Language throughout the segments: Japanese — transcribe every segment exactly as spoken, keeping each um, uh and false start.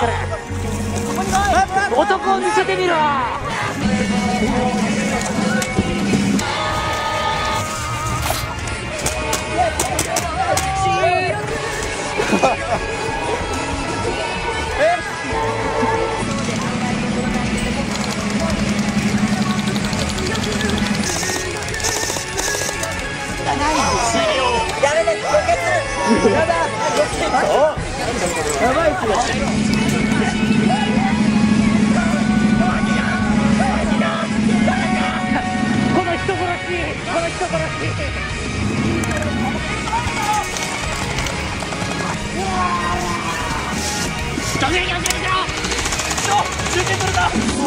から男を見せてみろ。 やめて、凍結する。やだ、やばいっすよ。 この人殺し、この人殺し。ちょっと、中継取れた。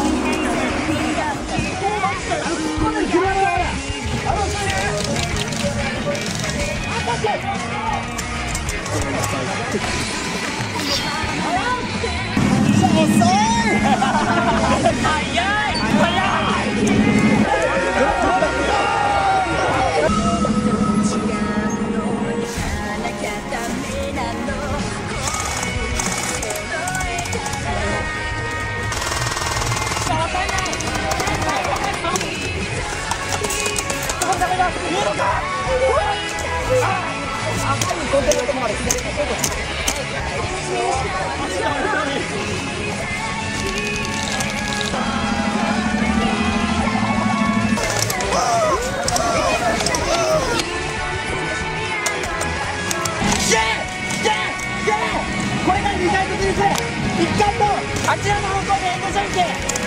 これがにかいと先生、いっかいとあちらの方向で援護射撃。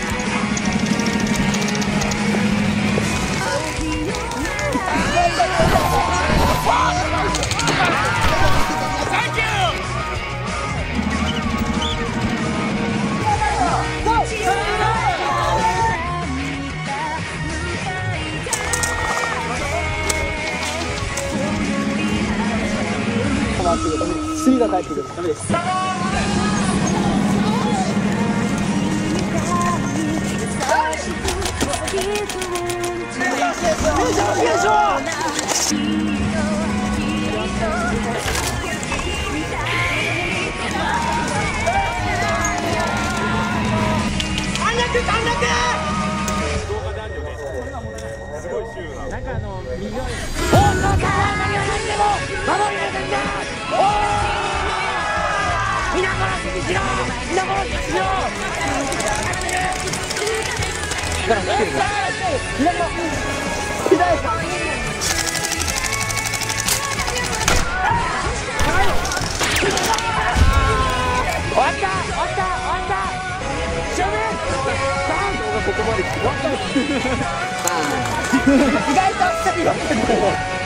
墨が返ってくる。ダメです。 なんかあの右側放送から何が何でも守り抜くんだ。皆殺しにしろ、皆殺しにしろ。左左終わった終わった終わった正面ここまで来て終わった意外とあっさりだった。